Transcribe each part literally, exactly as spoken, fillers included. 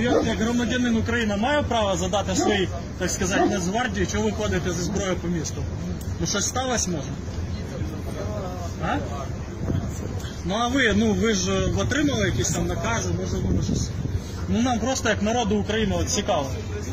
я, як громадянин України, маю право задати свої, так сказати, Нацгвардії, чого ви ходите зі зброєю по місту? Ну щось сталося може? А? Ну а ви, ну ви ж отримали якісь там накази, може воно щось. Ну нам просто як народу України от цікаво.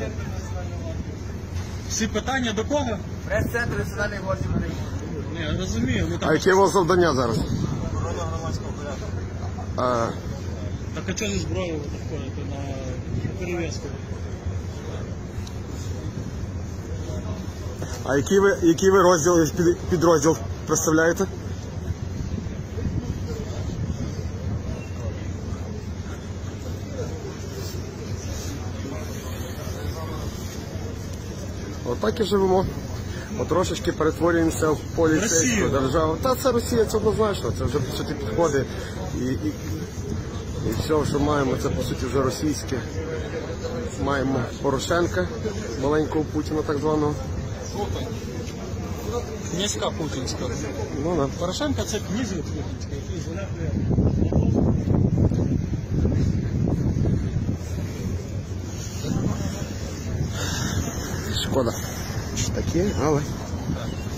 Всі питання до кого? Прес-центр Національної гвардії України. Ні, я розумію. Ну, А яке у вас завдання зараз? Охорона громадського порядку. А, Так а чого зі зброєю ви так ходите на перев'язку? а який ви, який ви розділ, під, підрозділ представляєте? Отак і живемо. Потрошечки перетворюємося в поліцейську державу. Та це Росія, це однозначно. Це вже по суті підходить. І, і, і все, що маємо, це по суті вже російське. Маємо Порошенка, маленького Путіна так званого. Князька путінська. Ну, да. Порошенко це князь путінський, який зволяв. Шкода. Таке, але...